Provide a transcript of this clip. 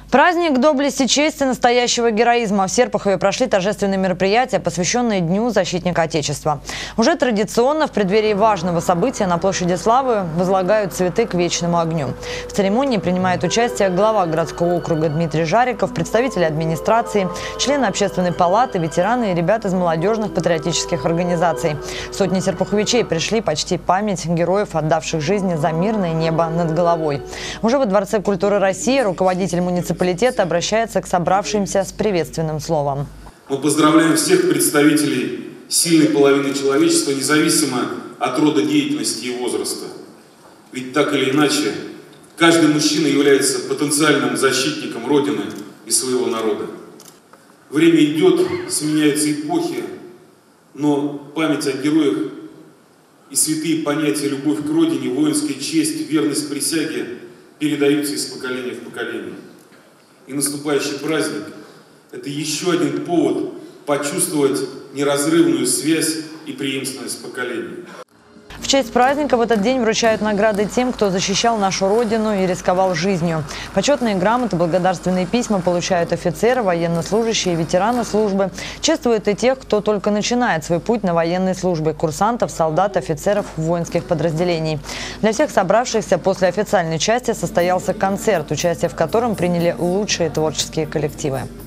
Праздник доблести, чести, настоящего героизма. В Серпухове прошли торжественные мероприятия, посвященные Дню защитника Отечества. Уже традиционно в преддверии важного события на площади Славы возлагают цветы к вечному огню. В церемонии принимает участие глава городского округа Дмитрий Жариков, представители администрации, члены общественной палаты, ветераны и ребята из молодежных патриотических организаций. Сотни серпуховичей пришли почтить память героев, отдавших жизни за мирное небо над головой. Уже во Дворце культуры России руководитель муниципалитета обращается к собравшимся с приветственным словом. Мы поздравляем всех представителей сильной половины человечества, независимо от рода деятельности и возраста. Ведь так или иначе, каждый мужчина является потенциальным защитником Родины и своего народа. Время идет, сменяются эпохи, но память о героях и святые понятия любовь к Родине, воинская честь, верность присяге передаются из поколения в поколение. И наступающий праздник – это еще один повод почувствовать неразрывную связь и преемственность поколений. В честь праздника в этот день вручают награды тем, кто защищал нашу Родину и рисковал жизнью. Почетные грамоты, благодарственные письма получают офицеры, военнослужащие и ветераны службы. Чествуют и тех, кто только начинает свой путь на военной службе – курсантов, солдат, офицеров воинских подразделений. Для всех собравшихся после официальной части состоялся концерт, участие в котором приняли лучшие творческие коллективы.